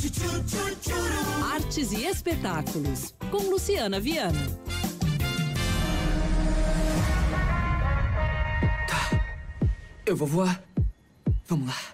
Artes e espetáculos, com Luciana Viana. Tá, eu vou voar. Vamos lá.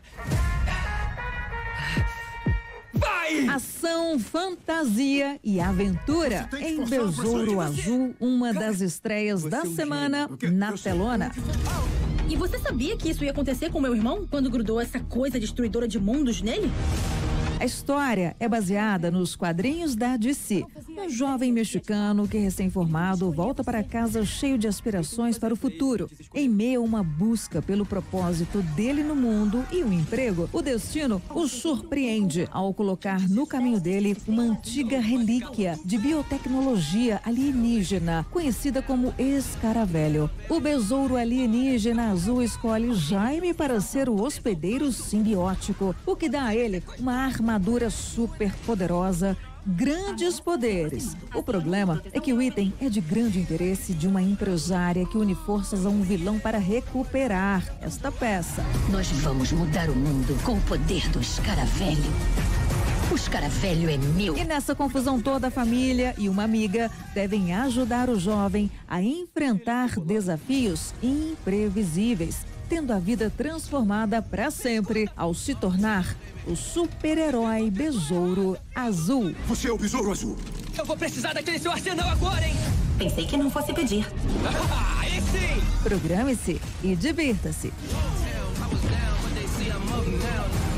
Vai! Ação, fantasia e aventura em Besouro Azul, uma das estreias da semana na telona. E você sabia que isso ia acontecer com meu irmão quando grudou essa coisa destruidora de mundos nele? A história é baseada nos quadrinhos da DC. Um jovem mexicano que, recém-formado, volta para casa cheio de aspirações para o futuro. Em meio a uma busca pelo propósito dele no mundo e um emprego, o destino o surpreende ao colocar no caminho dele uma antiga relíquia de biotecnologia alienígena, conhecida como escaravelho. O besouro alienígena azul escolhe Jaime para ser o hospedeiro simbiótico, o que dá a ele uma armadura super poderosa, grandes poderes. O problema é que o item é de grande interesse de uma empresária que une forças a um vilão para recuperar esta peça. Nós vamos mudar o mundo com o poder do escaravelho. O escaravelho é meu. E nessa confusão toda, a família e uma amiga devem ajudar o jovem a enfrentar desafios imprevisíveis, tendo a vida transformada para sempre ao se tornar o super-herói Besouro Azul. Você é o Besouro Azul. Eu vou precisar daquele seu arsenal agora, hein? Pensei que não fosse pedir. Aí sim! Programe-se e divirta-se. I was down, but they see I'm up now.